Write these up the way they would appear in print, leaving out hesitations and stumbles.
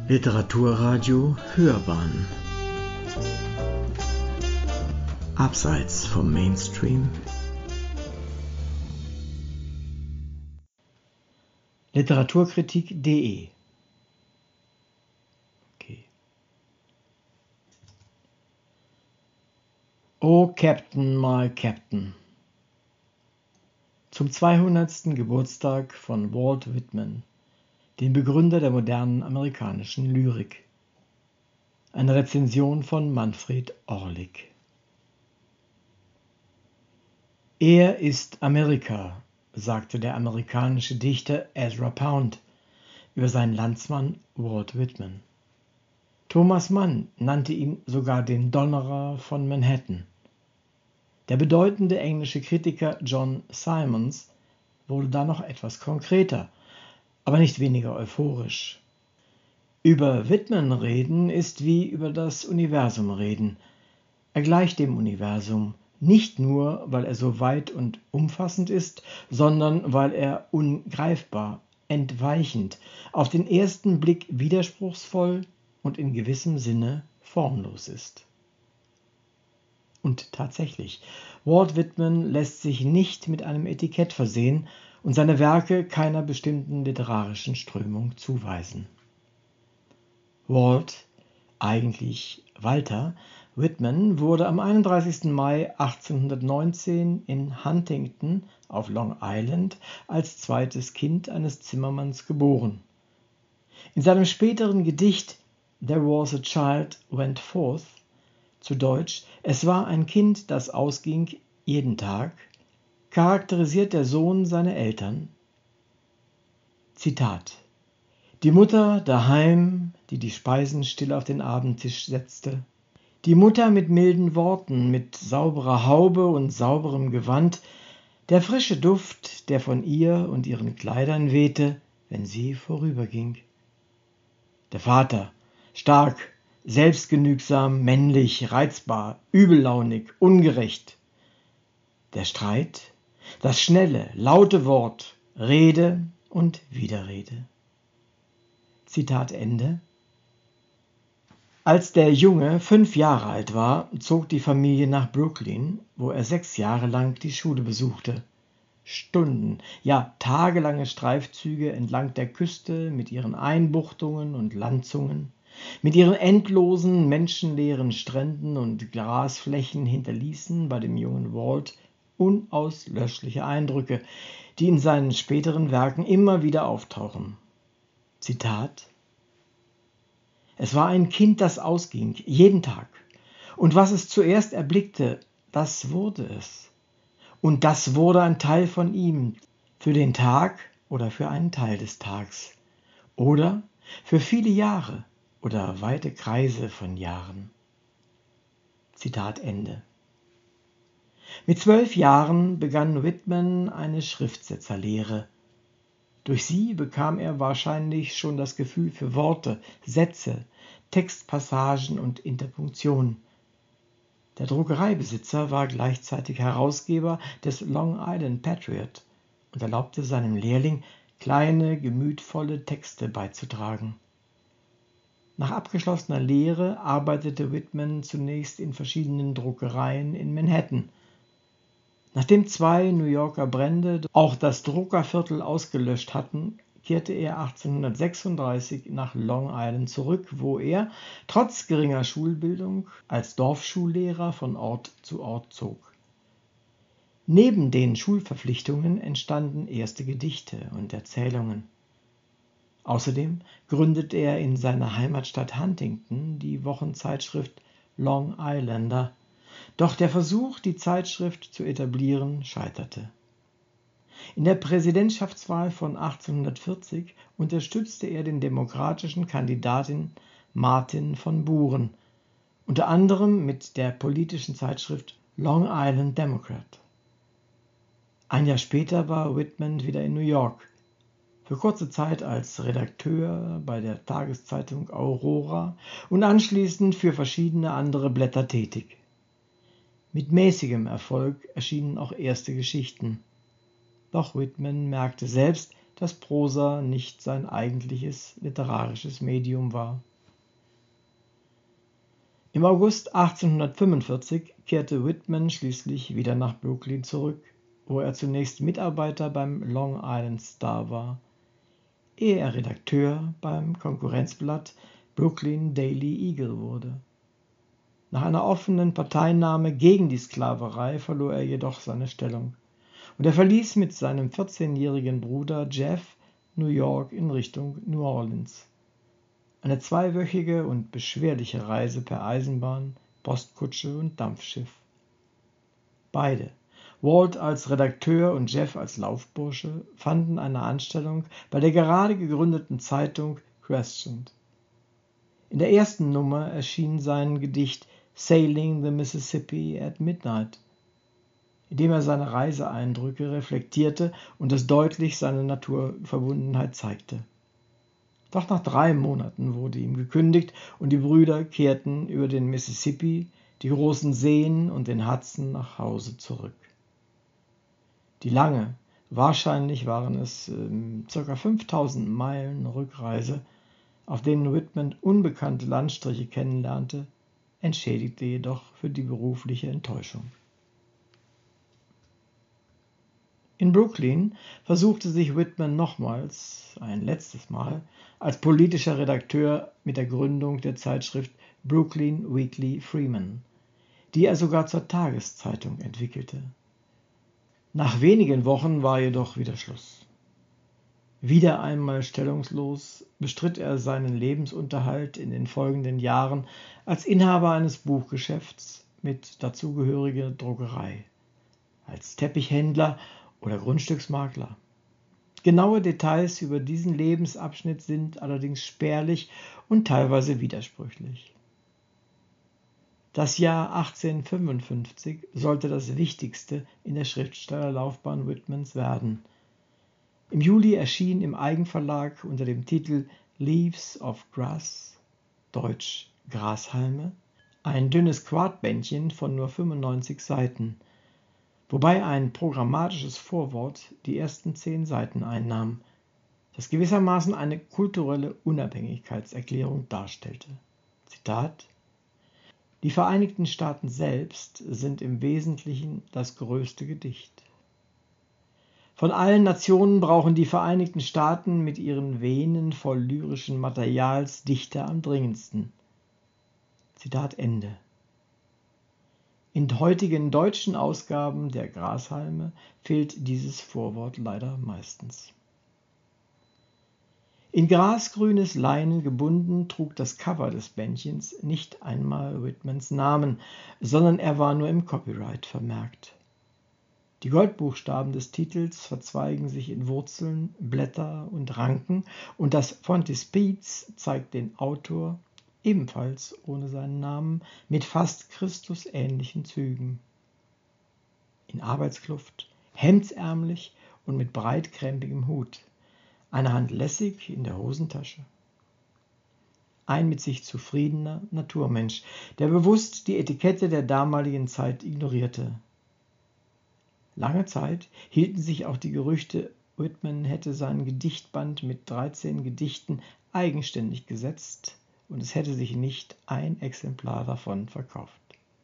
Literaturradio Hörbahn Abseits vom Mainstream. Literaturkritik.de Oh Captain, my Captain. Zum 200. Geburtstag von Walt Whitman, dem Begründer der modernen amerikanischen Lyrik. Eine Rezension von Manfred Orlik. Er ist Amerika, sagte der amerikanische Dichter Ezra Pound über seinen Landsmann Walt Whitman. Thomas Mann nannte ihn sogar den Donnerer von Manhattan. Der bedeutende englische Kritiker John Symonds wurde da noch etwas konkreter, aber nicht weniger euphorisch. Über Whitman reden ist wie über das Universum reden. Er gleicht dem Universum, nicht nur, weil er so weit und umfassend ist, sondern weil er ungreifbar, entweichend, auf den ersten Blick widerspruchsvoll und in gewissem Sinne formlos ist. Und tatsächlich, Walt Whitman lässt sich nicht mit einem Etikett versehen und seine Werke keiner bestimmten literarischen Strömung zuweisen. Walt, eigentlich Walter, Whitman wurde am 31. Mai 1819 in Huntington auf Long Island als zweites Kind eines Zimmermanns geboren. In seinem späteren Gedicht There was a child went forth, zu Deutsch Es war ein Kind, das ausging jeden Tag, charakterisiert der Sohn seine Eltern. Zitat: Die Mutter daheim, die die Speisen still auf den Abendtisch setzte, die Mutter mit milden Worten, mit sauberer Haube und sauberem Gewand, der frische Duft, der von ihr und ihren Kleidern wehte, wenn sie vorüberging. Der Vater, stark, selbstgenügsam, männlich, reizbar, übellaunig, ungerecht. Der Streit, das schnelle, laute Wort, Rede und Widerrede. Zitat Ende. Als der Junge 5 Jahre alt war, zog die Familie nach Brooklyn, wo er 6 Jahre lang die Schule besuchte. Stunden, ja tagelange Streifzüge entlang der Küste mit ihren Einbuchtungen und Landzungen, mit ihren endlosen, menschenleeren Stränden und Grasflächen hinterließen bei dem jungen Walt unauslöschliche Eindrücke, die in seinen späteren Werken immer wieder auftauchen. Zitat: Es war ein Kind, das ausging, jeden Tag. Und was es zuerst erblickte, das wurde es. Und das wurde ein Teil von ihm, für den Tag oder für einen Teil des Tags. Oder für viele Jahre oder weite Kreise von Jahren. Zitat Ende. Mit 12 Jahren begann Whitman eine Schriftsetzerlehre. Durch sie bekam er wahrscheinlich schon das Gefühl für Worte, Sätze, Textpassagen und Interpunktion. Der Druckereibesitzer war gleichzeitig Herausgeber des Long Island Patriot und erlaubte seinem Lehrling, kleine, gemütvolle Texte beizutragen. Nach abgeschlossener Lehre arbeitete Whitman zunächst in verschiedenen Druckereien in Manhattan. Nachdem 2 New Yorker Brände auch das Druckerviertel ausgelöscht hatten, kehrte er 1836 nach Long Island zurück, wo er, trotz geringer Schulbildung, als Dorfschullehrer von Ort zu Ort zog. Neben den Schulverpflichtungen entstanden erste Gedichte und Erzählungen. Außerdem gründete er in seiner Heimatstadt Huntington die Wochenzeitschrift Long Islander. Doch der Versuch, die Zeitschrift zu etablieren, scheiterte. In der Präsidentschaftswahl von 1840 unterstützte er den demokratischen Kandidaten Martin von Buren, unter anderem mit der politischen Zeitschrift Long Island Democrat. Ein Jahr später war Whitman wieder in New York, für kurze Zeit als Redakteur bei der Tageszeitung Aurora und anschließend für verschiedene andere Blätter tätig. Mit mäßigem Erfolg erschienen auch erste Geschichten. Doch Whitman merkte selbst, dass Prosa nicht sein eigentliches literarisches Medium war. Im August 1845 kehrte Whitman schließlich wieder nach Brooklyn zurück, wo er zunächst Mitarbeiter beim Long Island Star war, ehe er Redakteur beim Konkurrenzblatt Brooklyn Daily Eagle wurde. Nach einer offenen Parteinahme gegen die Sklaverei verlor er jedoch seine Stellung und er verließ mit seinem 14-jährigen Bruder Jeff New York in Richtung New Orleans. Eine zweiwöchige und beschwerliche Reise per Eisenbahn, Postkutsche und Dampfschiff. Beide, Walt als Redakteur und Jeff als Laufbursche, fanden eine Anstellung bei der gerade gegründeten Zeitung Crescent. In der ersten Nummer erschien sein Gedicht Sailing the Mississippi at Midnight, in dem er seine Reiseeindrücke reflektierte und es deutlich seine Naturverbundenheit zeigte. Doch nach 3 Monaten wurde ihm gekündigt und die Brüder kehrten über den Mississippi, die großen Seen und den Hudson nach Hause zurück. Die lange, wahrscheinlich waren es ca. 5000 Meilen Rückreise, auf denen Whitman unbekannte Landstriche kennenlernte, entschädigte jedoch für die berufliche Enttäuschung. In Brooklyn versuchte sich Whitman nochmals, ein letztes Mal, als politischer Redakteur mit der Gründung der Zeitschrift Brooklyn Weekly Freeman, die er sogar zur Tageszeitung entwickelte. Nach wenigen Wochen war jedoch wieder Schluss. Wieder einmal stellungslos bestritt er seinen Lebensunterhalt in den folgenden Jahren als Inhaber eines Buchgeschäfts mit dazugehöriger Druckerei, als Teppichhändler oder Grundstücksmakler. Genaue Details über diesen Lebensabschnitt sind allerdings spärlich und teilweise widersprüchlich. Das Jahr 1855 sollte das wichtigste in der Schriftstellerlaufbahn Whitmans werden. Im Juli erschien im Eigenverlag unter dem Titel Leaves of Grass, deutsch Grashalme, ein dünnes Quartbändchen von nur 95 Seiten, wobei ein programmatisches Vorwort die ersten 10 Seiten einnahm, das gewissermaßen eine kulturelle Unabhängigkeitserklärung darstellte. Zitat: Die Vereinigten Staaten selbst sind im Wesentlichen das größte Gedicht. Von allen Nationen brauchen die Vereinigten Staaten mit ihren Venen voll lyrischen Materials Dichter am dringendsten. Zitat Ende. In heutigen deutschen Ausgaben der Grashalme fehlt dieses Vorwort leider meistens. In grasgrünes Leinen gebunden trug das Cover des Bändchens nicht einmal Whitmans Namen, sondern er war nur im Copyright vermerkt. Die Goldbuchstaben des Titels verzweigen sich in Wurzeln, Blätter und Ranken und das Frontispiz zeigt den Autor, ebenfalls ohne seinen Namen, mit fast christusähnlichen Zügen. In Arbeitskluft, hemdsärmlich und mit breitkrempigem Hut, eine Hand lässig in der Hosentasche. Ein mit sich zufriedener Naturmensch, der bewusst die Etikette der damaligen Zeit ignorierte. Lange Zeit hielten sich auch die Gerüchte, Whitman hätte seinen Gedichtband mit 13 Gedichten eigenständig gesetzt und es hätte sich nicht ein Exemplar davon verkauft.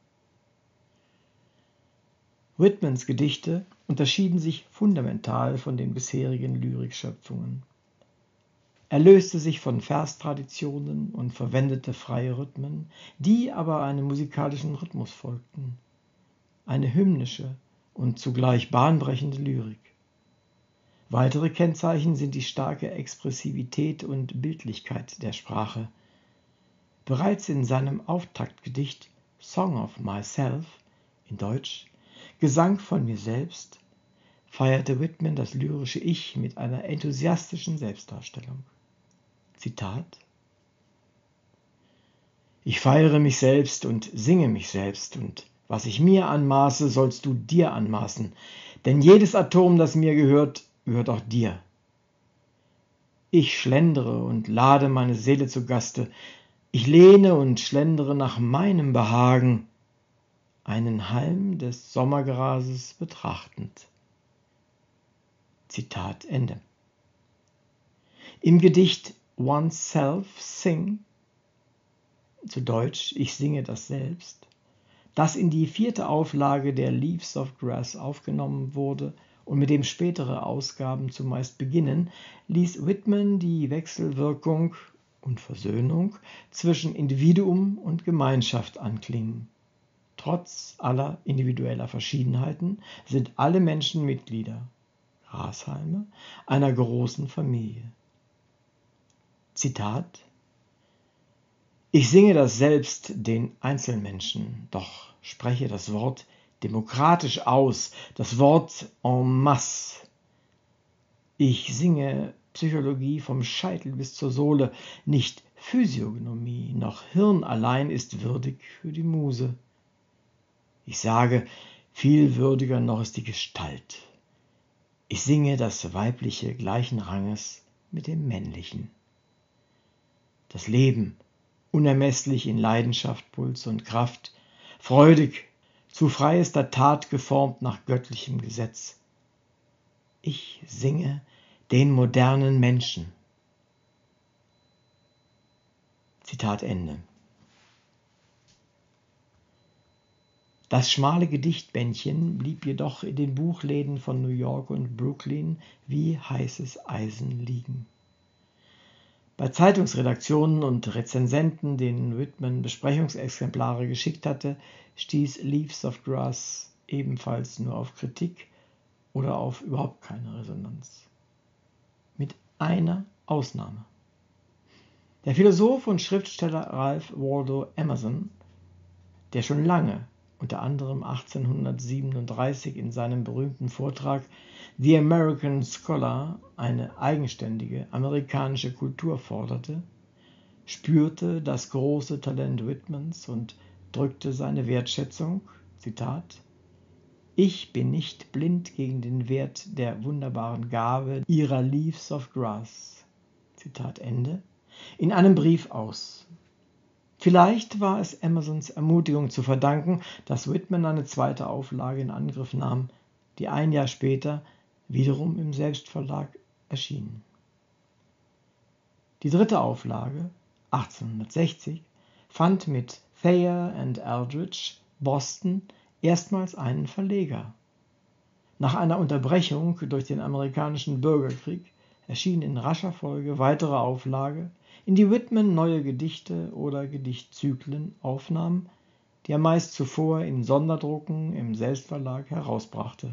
Whitmans Gedichte unterschieden sich fundamental von den bisherigen Lyrikschöpfungen. Er löste sich von Verstraditionen und verwendete freie Rhythmen, die aber einem musikalischen Rhythmus folgten. Eine hymnische und zugleich bahnbrechende Lyrik. Weitere Kennzeichen sind die starke Expressivität und Bildlichkeit der Sprache. Bereits in seinem Auftaktgedicht Song of Myself, in Deutsch Gesang von mir selbst, feierte Whitman das lyrische Ich mit einer enthusiastischen Selbstdarstellung. Zitat: Ich feiere mich selbst und singe mich selbst, und was ich mir anmaße, sollst du dir anmaßen, denn jedes Atom, das mir gehört, gehört auch dir. Ich schlendere und lade meine Seele zu Gaste, ich lehne und schlendere nach meinem Behagen, einen Halm des Sommergrases betrachtend. Zitat Ende. Im Gedicht Oneself Sing, zu Deutsch Ich singe das selbst, das in die 4. Auflage der Leaves of Grass aufgenommen wurde und mit dem spätere Ausgaben zumeist beginnen, ließ Whitman die Wechselwirkung und Versöhnung zwischen Individuum und Gemeinschaft anklingen. Trotz aller individueller Verschiedenheiten sind alle Menschen Mitglieder, Grashalme, einer großen Familie. Zitat: Ich singe das selbst den Einzelmenschen, doch spreche das Wort demokratisch aus, das Wort en masse. Ich singe Psychologie vom Scheitel bis zur Sohle, nicht Physiognomie, noch Hirn allein ist würdig für die Muse. Ich sage, viel würdiger noch ist die Gestalt. Ich singe das Weibliche gleichen Ranges mit dem Männlichen. Das Leben, unermesslich in Leidenschaft, Puls und Kraft, freudig, zu freiester Tat geformt nach göttlichem Gesetz. Ich singe den modernen Menschen. Zitat Ende. Das schmale Gedichtbändchen blieb jedoch in den Buchläden von New York und Brooklyn wie heißes Eisen liegen. Bei Zeitungsredaktionen und Rezensenten, denen Whitman Besprechungsexemplare geschickt hatte, stieß Leaves of Grass ebenfalls nur auf Kritik oder auf überhaupt keine Resonanz. Mit einer Ausnahme. Der Philosoph und Schriftsteller Ralph Waldo Emerson, der schon lange, unter anderem 1837 in seinem berühmten Vortrag The American Scholar, eine eigenständige amerikanische Kultur forderte, spürte das große Talent Whitmans und drückte seine Wertschätzung, Zitat, Ich bin nicht blind gegen den Wert der wunderbaren Gabe ihrer Leaves of Grass, Zitat Ende, in einem Brief aus. Vielleicht war es Emersons Ermutigung zu verdanken, dass Whitman eine 2. Auflage in Angriff nahm, die ein Jahr später wiederum im Selbstverlag erschien. Die 3. Auflage, 1860, fand mit Thayer and Eldridge, Boston, erstmals einen Verleger. Nach einer Unterbrechung durch den amerikanischen Bürgerkrieg erschien in rascher Folge weitere Auflage, in die Whitman neue Gedichte oder Gedichtzyklen aufnahm, die er meist zuvor in Sonderdrucken im Selbstverlag herausbrachte.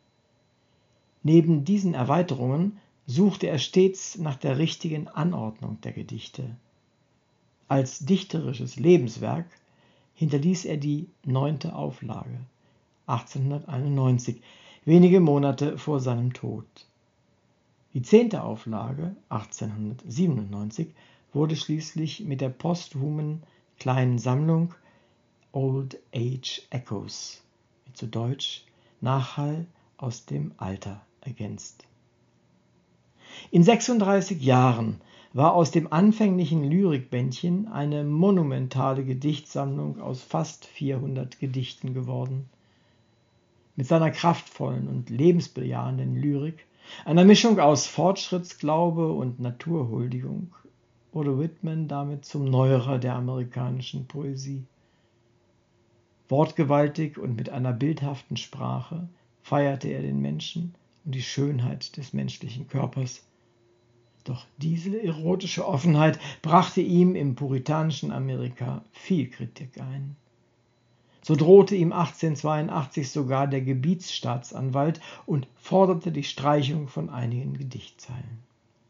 Neben diesen Erweiterungen suchte er stets nach der richtigen Anordnung der Gedichte. Als dichterisches Lebenswerk hinterließ er die 9. Auflage, 1891, wenige Monate vor seinem Tod. Die 10. Auflage, 1897, wurde schließlich mit der posthumen kleinen Sammlung Old Age Echoes, zu Deutsch Nachhall aus dem Alter, ergänzt. In 36 Jahren war aus dem anfänglichen Lyrikbändchen eine monumentale Gedichtsammlung aus fast 400 Gedichten geworden. Mit seiner kraftvollen und lebensbejahenden Lyrik, einer Mischung aus Fortschrittsglaube und Naturhuldigung, wurde Whitman damit zum Neuerer der amerikanischen Poesie. Wortgewaltig und mit einer bildhaften Sprache feierte er den Menschen und die Schönheit des menschlichen Körpers. Doch diese erotische Offenheit brachte ihm im puritanischen Amerika viel Kritik ein. So drohte ihm 1882 sogar der Gebietsstaatsanwalt und forderte die Streichung von einigen Gedichtzeilen.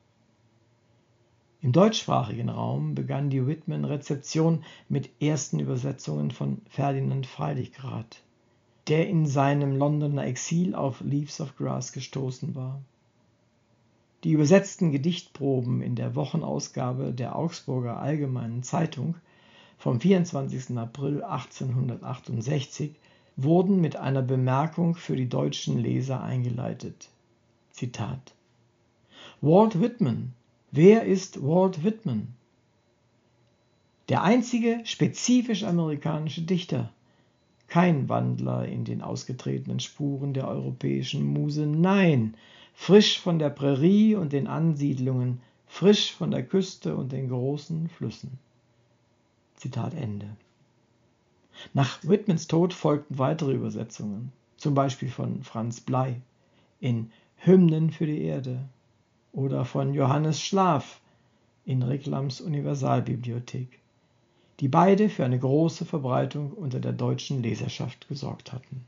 Im deutschsprachigen Raum begann die Whitman-Rezeption mit ersten Übersetzungen von Ferdinand Freiligrath, der in seinem Londoner Exil auf Leaves of Grass gestoßen war. Die übersetzten Gedichtproben in der Wochenausgabe der Augsburger Allgemeinen Zeitung vom 24. April 1868 wurden mit einer Bemerkung für die deutschen Leser eingeleitet. Zitat: Walt Whitman. Wer ist Walt Whitman? Der einzige spezifisch amerikanische Dichter. Kein Wandler in den ausgetretenen Spuren der europäischen Muse, nein, frisch von der Prärie und den Ansiedlungen, frisch von der Küste und den großen Flüssen. Zitat Ende. Nach Whitmans Tod folgten weitere Übersetzungen, zum Beispiel von Franz Blei in Hymnen für die Erde oder von Johannes Schlaf in Reclams Universalbibliothek, die beide für eine große Verbreitung unter der deutschen Leserschaft gesorgt hatten.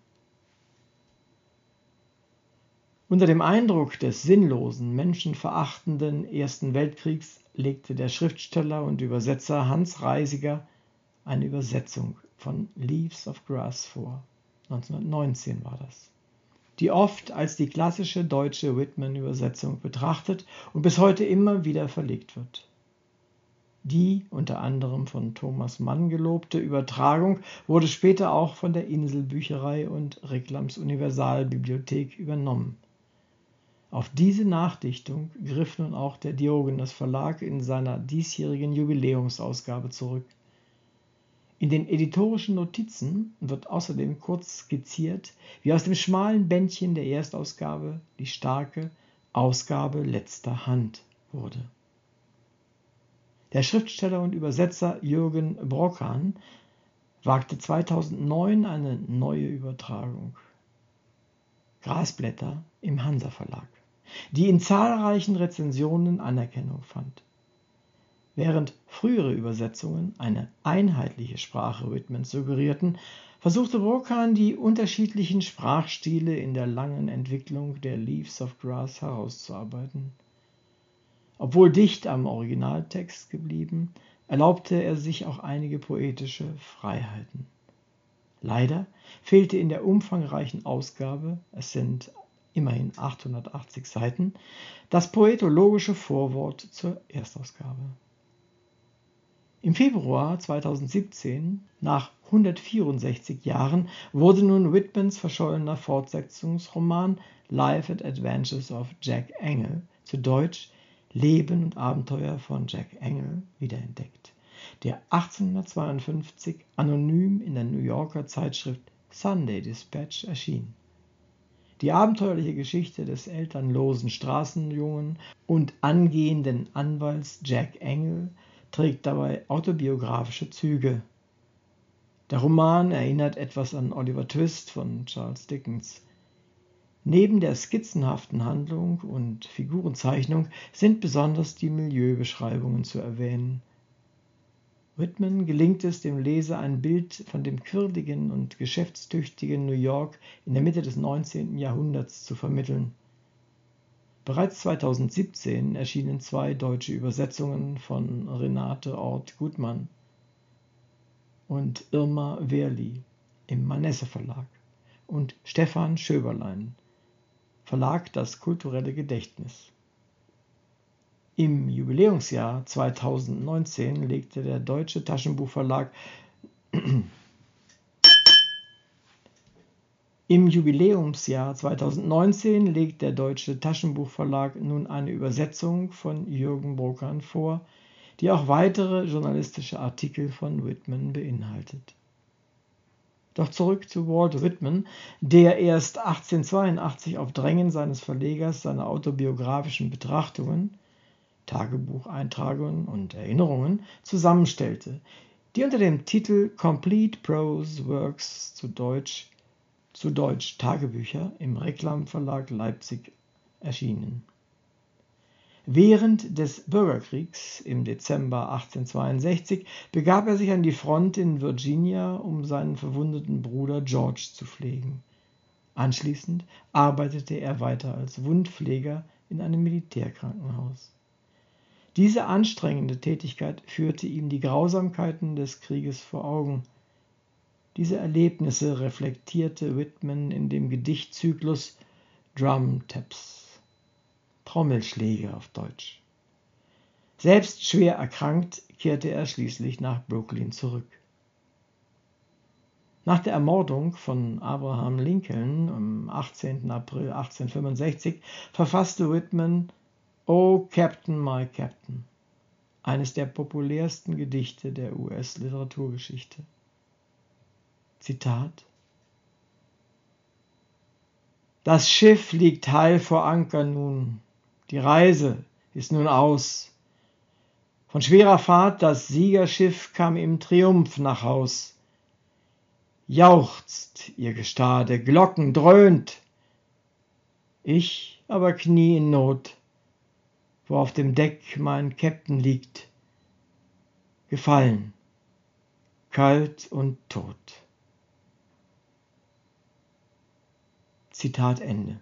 Unter dem Eindruck des sinnlosen, menschenverachtenden Ersten Weltkriegs legte der Schriftsteller und Übersetzer Hans Reisiger eine Übersetzung von Leaves of Grass vor. 1919 war das, die oft als die klassische deutsche Whitman-Übersetzung betrachtet und bis heute immer wieder verlegt wird. Die unter anderem von Thomas Mann gelobte Übertragung wurde später auch von der Inselbücherei und Reclams Universalbibliothek übernommen. Auf diese Nachdichtung griff nun auch der Diogenes Verlag in seiner diesjährigen Jubiläumsausgabe zurück. In den editorischen Notizen wird außerdem kurz skizziert, wie aus dem schmalen Bändchen der Erstausgabe die starke Ausgabe letzter Hand wurde. Der Schriftsteller und Übersetzer Jürgen Brockan wagte 2009 eine neue Übertragung. Grasblätter im Hansa Verlag, die in zahlreichen Rezensionen Anerkennung fand. Während frühere Übersetzungen eine einheitliche Sprache Whitmans suggerierten, versuchte Brockan die unterschiedlichen Sprachstile in der langen Entwicklung der Leaves of Grass herauszuarbeiten. Obwohl dicht am Originaltext geblieben, erlaubte er sich auch einige poetische Freiheiten. Leider fehlte in der umfangreichen Ausgabe, es sind immerhin 880 Seiten, das poetologische Vorwort zur Erstausgabe. Im Februar 2017, nach 164 Jahren, wurde nun Whitmans verschollener Fortsetzungsroman Life and Adventures of Jack Engel, zu Deutsch Leben und Abenteuer von Jack Engel, wiederentdeckt, der 1852 anonym in der New Yorker Zeitschrift Sunday Dispatch erschien. Die abenteuerliche Geschichte des elternlosen Straßenjungen und angehenden Anwalts Jack Engel trägt dabei autobiografische Züge. Der Roman erinnert etwas an Oliver Twist von Charles Dickens. Neben der skizzenhaften Handlung und Figurenzeichnung sind besonders die Milieubeschreibungen zu erwähnen. Whitman gelingt es dem Leser, ein Bild von dem quirligen und geschäftstüchtigen New York in der Mitte des 19. Jahrhunderts zu vermitteln. Bereits 2017 erschienen 2 deutsche Übersetzungen von Renate Ort-Gutmann und Irma Wehrli im Manesse Verlag und Stefan Schöberlein, Verlag Das kulturelle Gedächtnis. Im Jubiläumsjahr 2019 legte der Deutsche Taschenbuchverlag nun eine Übersetzung von Jürgen Brockan vor, die auch weitere journalistische Artikel von Whitman beinhaltet. Doch zurück zu Walt Whitman, der erst 1882 auf Drängen seines Verlegers seine autobiografischen Betrachtungen, Tagebucheintragungen und Erinnerungen zusammenstellte, die unter dem Titel Complete Prose Works zu Deutsch Tagebücher im Reclam Verlag Leipzig erschienen. Während des Bürgerkriegs im Dezember 1862 begab er sich an die Front in Virginia, um seinen verwundeten Bruder George zu pflegen. Anschließend arbeitete er weiter als Wundpfleger in einem Militärkrankenhaus. Diese anstrengende Tätigkeit führte ihm die Grausamkeiten des Krieges vor Augen. Diese Erlebnisse reflektierte Whitman in dem Gedichtzyklus Drum Taps, Trommelschläge auf Deutsch. Selbst schwer erkrankt, kehrte er schließlich nach Brooklyn zurück. Nach der Ermordung von Abraham Lincoln am 18. April 1865 verfasste Whitman Oh Captain, my Captain, eines der populärsten Gedichte der US-Literaturgeschichte. Zitat: Das Schiff liegt heil vor Anker nun, die Reise ist nun aus, Von schwerer Fahrt das Siegerschiff kam im Triumph nach Haus. Jauchzt ihr Gestade, Glocken dröhnt. Ich aber knie in Not, wo auf dem Deck mein Käpt'n liegt, gefallen, kalt und tot. Zitat Ende.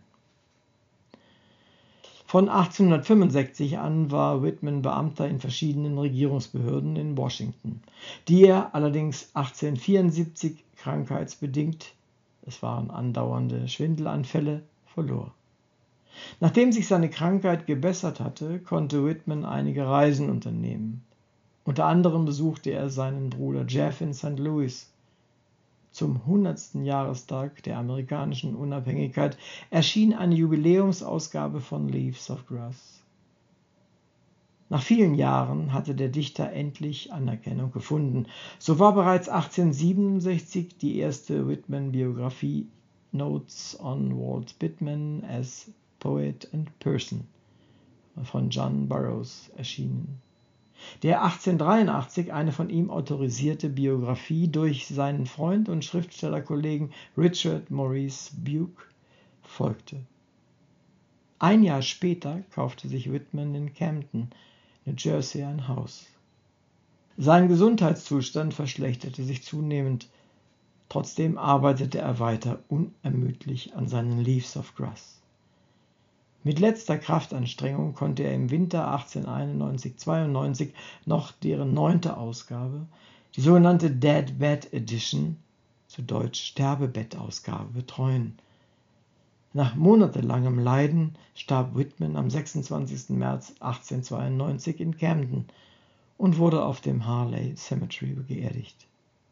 Von 1865 an war Whitman Beamter in verschiedenen Regierungsbehörden in Washington, die er allerdings 1874 krankheitsbedingt, es waren andauernde Schwindelanfälle, verlor. Nachdem sich seine Krankheit gebessert hatte, konnte Whitman einige Reisen unternehmen. Unter anderem besuchte er seinen Bruder Jeff in St. Louis. Zum 100. Jahrestag der amerikanischen Unabhängigkeit erschien eine Jubiläumsausgabe von Leaves of Grass. Nach vielen Jahren hatte der Dichter endlich Anerkennung gefunden. So war bereits 1867 die erste Whitman-Biografie Notes on Walt Whitman as Poet and Person von John Burroughs erschienen, der 1883 eine von ihm autorisierte Biografie durch seinen Freund und Schriftstellerkollegen Richard Maurice Bucke folgte. Ein Jahr später kaufte sich Whitman in Camden, New Jersey, ein Haus. Sein Gesundheitszustand verschlechterte sich zunehmend. Trotzdem arbeitete er weiter unermüdlich an seinen Leaves of Grass. Mit letzter Kraftanstrengung konnte er im Winter 1891/92 noch deren 9. Ausgabe, die sogenannte Dead Bed Edition, zu Deutsch Sterbebettausgabe, betreuen. Nach monatelangem Leiden starb Whitman am 26. März 1892 in Camden und wurde auf dem Harley Cemetery beerdigt.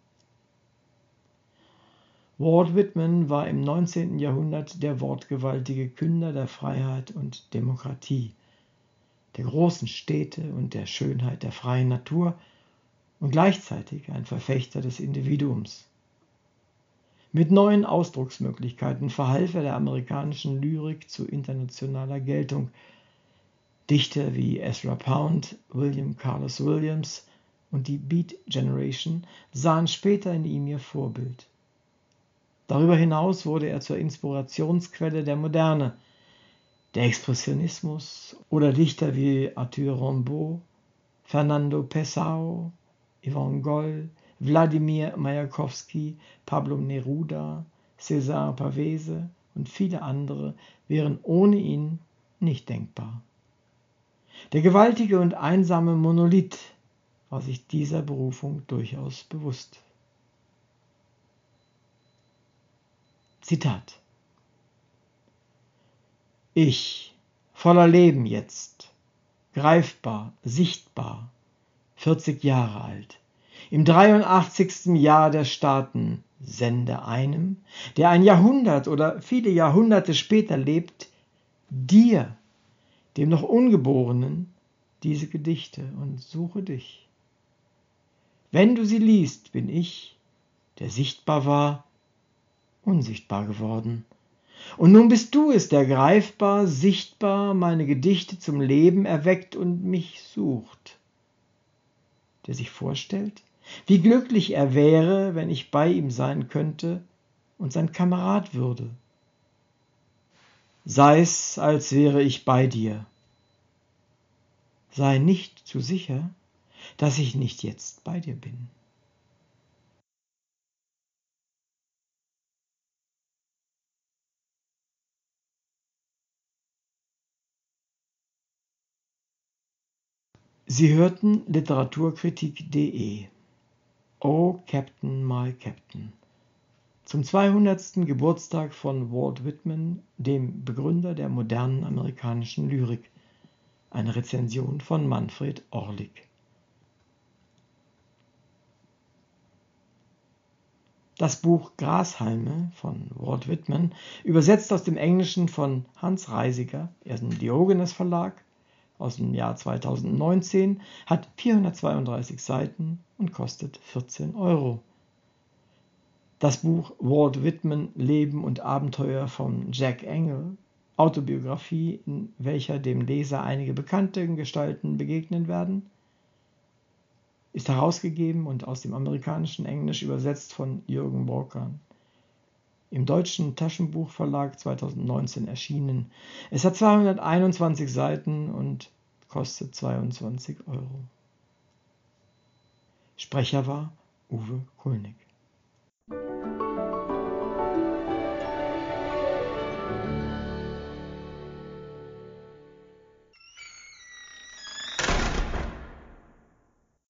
Walt Whitman war im 19. Jahrhundert der wortgewaltige Künder der Freiheit und Demokratie, der großen Städte und der Schönheit der freien Natur und gleichzeitig ein Verfechter des Individuums. Mit neuen Ausdrucksmöglichkeiten verhalf er der amerikanischen Lyrik zu internationaler Geltung. Dichter wie Ezra Pound, William Carlos Williams und die Beat Generation sahen später in ihm ihr Vorbild. Darüber hinaus wurde er zur Inspirationsquelle der Moderne. Der Expressionismus oder Dichter wie Arthur Rimbaud, Fernando Pessoa, Yvonne Goll, Wladimir Majakovski, Pablo Neruda, César Pavese und viele andere wären ohne ihn nicht denkbar. Der gewaltige und einsame Monolith war sich dieser Berufung durchaus bewusst. Zitat: Ich, voller Leben jetzt, greifbar, sichtbar, 40 Jahre alt, im 83. Jahr der Staaten, sende einem, der ein Jahrhundert oder viele Jahrhunderte später lebt, dir, dem noch Ungeborenen, diese Gedichte und suche dich. Wenn du sie liest, bin ich, der sichtbar war, unsichtbar geworden. Und nun bist du es, der greifbar, sichtbar meine Gedichte zum Leben erweckt und mich sucht. Der sich vorstellt, wie glücklich er wäre, wenn ich bei ihm sein könnte und sein Kamerad würde. Sei's, als wäre ich bei dir. Sei nicht zu sicher, dass ich nicht jetzt bei dir bin. Sie hörten Literaturkritik.de. Oh Captain, my Captain. Zum 200. Geburtstag von Walt Whitman, dem Begründer der modernen amerikanischen Lyrik. Eine Rezension von Manfred Orlik. Das Buch Grashalme von Walt Whitman, übersetzt aus dem Englischen von Hans Reisiger, im Diogenes Verlag, aus dem Jahr 2019, hat 432 Seiten und kostet 14 €. Das Buch Walt Whitman Leben und Abenteuer von Jack Engel, Autobiografie, in welcher dem Leser einige bekannte Gestalten begegnen werden, ist herausgegeben und aus dem amerikanischen Englisch übersetzt von Jürgen Borkan. Im Deutschen Taschenbuchverlag 2019 erschienen. Es hat 221 Seiten und kostet 22 Euro. Sprecher war Uwe Kulnig.